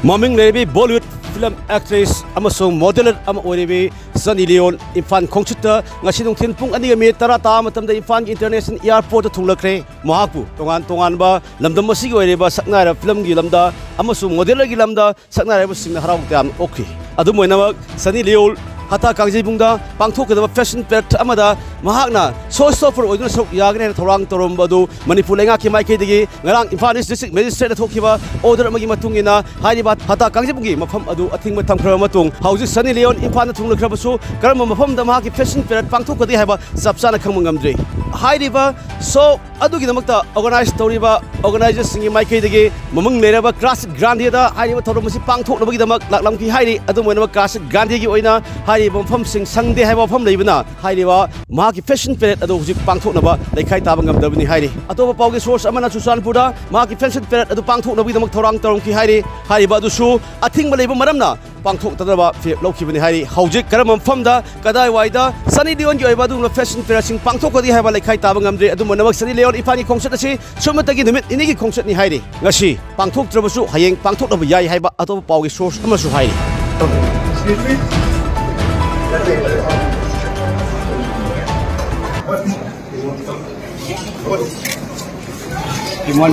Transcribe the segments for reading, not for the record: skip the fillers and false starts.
Maming Levi Bollywood film actress amasung modeler ama oiribi Sunny Leone imphal khongchutta ngasinung thinpung ani mi tara ta matamda imphal international airport thunglakhre mahapu tongan ba lamdam masigi oiriba saknaira film gi lamda amasung modeler gi lamda saknaira singna harau tam okhi adu moina Sunny Leone hata kangjibungda pangthokadaba fashion pet amada mahakna showstopper oiduna sok yagne thorang torombadu manipur lenga ki maike digi ngarang imphal district magistrate thokiba order amagi matungina haiba hata kangjibungi mafam adu athingma thamkhra matung hauji Sunny Leone imphal thunglakhrabasu karam mafam da mahaki fashion pet pangthokadi haiba sapsana khangmangamdri haiba so adugi namakta organize toriba organizers singi maike digi mamung leraba class grandie da haiba thoromasi pangthoknabagi damak laklamki hairi adu moina class grandie gi oina Bom sing Sunday have of Labana, Hidewa, Marky Fashion Ferret, at the Pangtonaba, the Kaitabangam Devini Heidi. Atoba Pogi source Amana Susan Puda, Marky Fashion Ferret at the Pangtona with the Torang Toronki Heidi, Hidibadu Shoe, I think Malay Maramna, Pangtok Tadaba, Loki Heidi, Haujik, Karamam Fumda, Kadai Waida, Sunny Leone, Joybadu, Fashion Ferreting, Pangtoko, have like Kaitabangam, Adumana, Sunny Leone, Ifani Concertacy, Sumatagi, the Inigi Concert in Heidi, Nashi, Pangtok Trabasu, Hayang, Pangtok of Yai, Hiba, Atoba Pogi source Amasu Heidi. Excuse me? Kimon.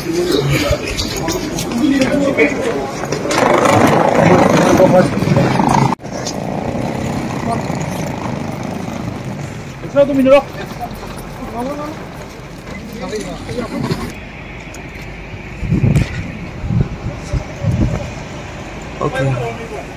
Ito minuro. Okay.